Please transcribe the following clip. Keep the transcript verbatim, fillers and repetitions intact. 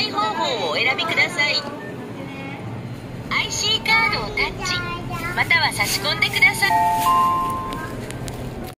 済方法をお選びください。 アイシー カードをタッチまたは差し込んでください。